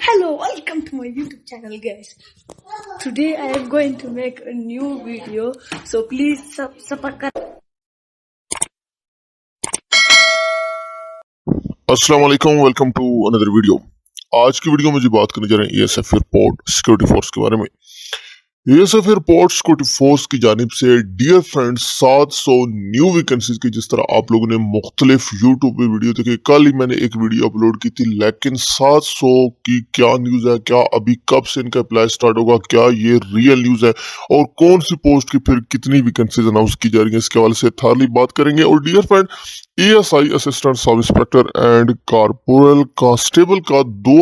Hello, welcome to my YouTube channel, guys. Today I am going to make a new video, so please subscribe. अस्सलाम वालेकुम, welcome to another video. आज की video में जी बात करने जा रहे हैं ASF एयरपोर्ट सिक्योरिटी फोर्स के बारे में। ASF एयरपोर्ट सिक्योरिटी फोर्स की जानिब से डियर फ्रेंड्स 700 न्यू वैकेंसीज की, जिस तरह आप लोगों ने मुख्तलिफ यूट्यूब पे वीडियो देखे, कल ही मैंने एक वीडियो अपलोड की थी, लेकिन 700 की क्या न्यूज़ है, क्या अभी कब से इनका अप्लाई स्टार्ट होगा, क्या ये रियल न्यूज़ है और कौन सी पोस्ट की फिर कितनी वैकेंसीज अनाउंस की जा रही है, इसके हवाले से थारली बात करेंगे। और dear friend, ASI assistant sub inspector and corporal constable का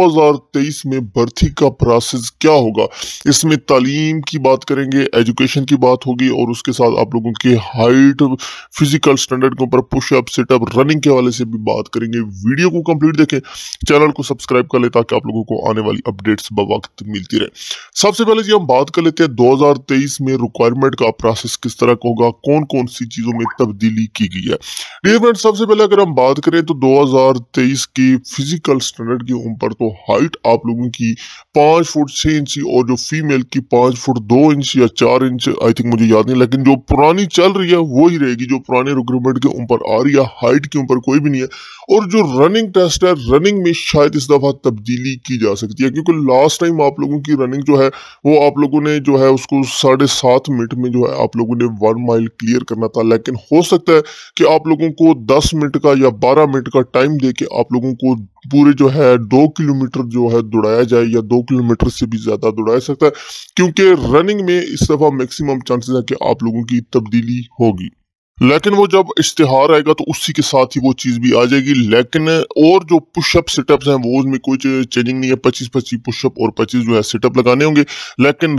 2023 में भर्ती का प्रोसेस क्या होगा, इसमें तालीम की बात करेंगे, एजुकेशन की बात होगी और उसके साथ आप लोगों के हाइट, फिजिकल स्टैंडर्ड के ऊपर, पुशअप, सिटअप, रनिंग के हवाले से भी बात करेंगे। वीडियो को कंप्लीट देखें, चैनल को सब्सक्राइब कर ले ताकि आप लोगों को आने वाली अपडेट्स बवक्त मिलती रहे। सबसे पहले जी हम बात कर लेते हैं 2023 में रिक्वायरमेंट का प्रोसेस किस तरह का होगा, कौन कौन सी चीजों में तब्दीली की गई है। डियर फ्रेंड्स, सबसे पहले अगर हम बात करें तो 2023 की फिजिकल स्टैंडर्ड के ऊपर तो हाइट आप लोगों की 5 फुट 6 इंच और जो फीमेल की 5 फुट 2 इंच या 4 इंच, आई थिंक मुझे याद नहीं, लेकिन जो पुरानी चल रही है वो ही रहेगी, जो पुराने रिक्रूटमेंट के ऊपर आ रही है। हाइट के ऊपर कोई भी नहीं है। और जो रनिंग टेस्ट है, रनिंग में शायद इस दफा तब्दीली की जा सकती है, क्योंकि लास्ट टाइम आप लोगों की रनिंग जो है वो आप लोगों ने जो है उसको 7.5 मिनट में जो है आप लोगों ने 1 माइल क्लियर करना था, लेकिन हो सकता है कि आप लोगों को 10 मिनट का या 12 मिनट का टाइम देके आप लोगों को पूरे जो है 2 किलोमीटर जो है दौड़ाया जाए, या 2 किलोमीटर से भी ज्यादा दौड़ाया सकता है, क्योंकि रनिंग में इस दफा मैक्सिमम चांसेस है कि आप लोगों की तब्दीली होगी। लेकिन वो जब इश्तिहार आएगा तो उसी के साथ ही वो चीज भी आ जाएगी। लेकिन और जो पुशअप सिटअप्स हैं वो उसमें कोई चेंजिंग नहीं है, 25-25 पुशअप और 25 जो है सिटअप लगाने होंगे। लेकिन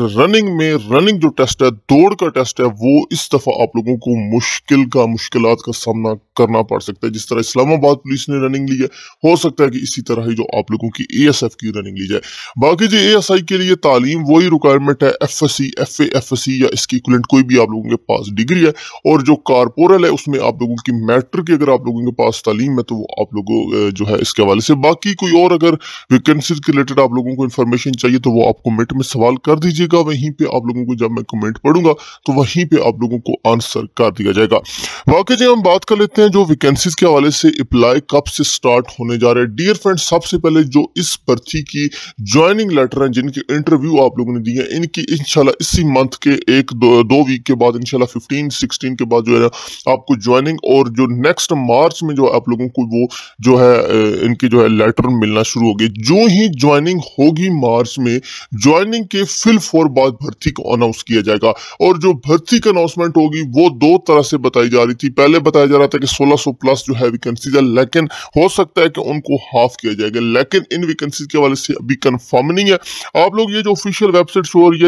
रनिंग जो टेस्ट है, दौड़ का टेस्ट है, वो इस दफा आप लोगों को मुश्किलात का सामना करना पड़ सकता है। जिस तरह इस्लामाबाद पुलिस ने रनिंग ली है, हो सकता है कि इसी तरह ही जो आप लोगों की ASF की रनिंग ली जाए। बाकी जो ASI के लिए तालीम वही रिक्वायरमेंट है, FSC FA FSC या इसकी इक्विवेलेंट कोई भी आप लोगों के पास डिग्री है। और जो कॉर्पोरल है उसमें आप लोगों की मैट्रिक की अगर आप लोगों के पास तालीम है तो वो आप लोगों जो है इसके हवाले से। बाकी कोई और अगर वैकेंसी के रिलेटेड आप लोगों को इन्फॉर्मेशन चाहिए तो वो आप कमेंट में सवाल कर दीजिएगा, वहीं पे आप लोगों को जब मैं कमेंट पढ़ूंगा तो वहीं पे आप लोगों को आंसर कर दिया जाएगा। बाकी जो हम बात कर लेते हैं जो वैकेंसीज के हवाले से अप्लाई कब से स्टार्ट होने जा रहे हैं। डियर फ्रेंड, सबसे पहले जो इस भर्ती की ज्वाइनिंग लेटर है, जिनके इंटरव्यू आप लोगों ने दिए हैं, इनकी इंशाल्लाह इसी मंथ के 1-2 वीक के बाद, इंशाल्लाह 15-16 के बाद जो है आपको ज्वाइनिंग, और जो नेक्स्ट मार्च में जो आप लोगों को वो जो है इनकी जो है लेटर मिलना शुरू होगी। जो ही ज्वाइनिंग होगी मार्च में, ज्वाइनिंग के फिल 4 बाद भर्ती को अनाउंस किया जाएगा। और जो भर्ती का अनाउंसमेंट होगी वो 2 तरह से बताई जा रही थी। पहले बताया जा रहा था कि 1600 प्लस जो है वैकेंसीज है, लेकिन हो सकता है कि उनको हाफ किया जाएगा। लेकिन इन वैकेंसीज के हवाले से अभी कंफर्म नहीं है। आप लोग ये जो ऑफिशियल वेबसाइट शो हो रही है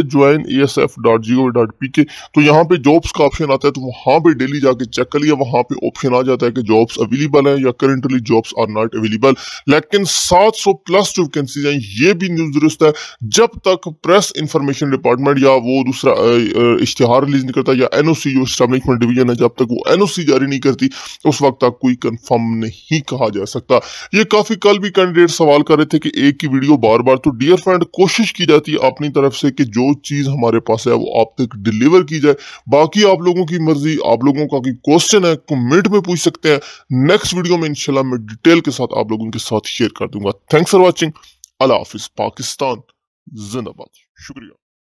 joinpaf.gov.pk, तो यहाँ पे जॉब्स का ऑप्शन आता है, तो वहां पे डेली जाके चेक कर लिया, वहां पे ऑप्शन आ जाता है कि जॉब्स अवेलेबल है या currently jobs are not available. लेकिन 700 प्लस जो वैकेंसीज हैं, ये भी न्यूज दुरुस्त है, जब तक प्रेस इंफॉर्मेशन डिपार्टमेंट या वो दूसरा इश्तिहार रिलीज नहीं करता, या NOC जो एस्टैब्लिशमेंट डिवीजन है, जब तक वो NOC जारी नहीं करती उस वक्त तक कोई कंफर्म नहीं कहा जा सकता। ये काफी कल भी कैंडिडेट सवाल कर रहे थे कि एक ही वीडियो बार बार, तो डियर फ्रेंड कोशिश की जाती है अपनी तरफ से कि जो चीज हमारे पास है वो आप तक डिलीवर की जाए। बाकी आप लोगों की मर्जी, आप लोगों का कोई क्वेश्चन है कमेंट में पूछ सकते हैं। नेक्स्ट वीडियो में इंशाल्लाह मैं डिटेल के साथ आप लोगों के साथ शेयर कर दूंगा। Thanks for watching. अल्लाह हाफिज। पाकिस्तान जिंदाबाद। शुक्रिया।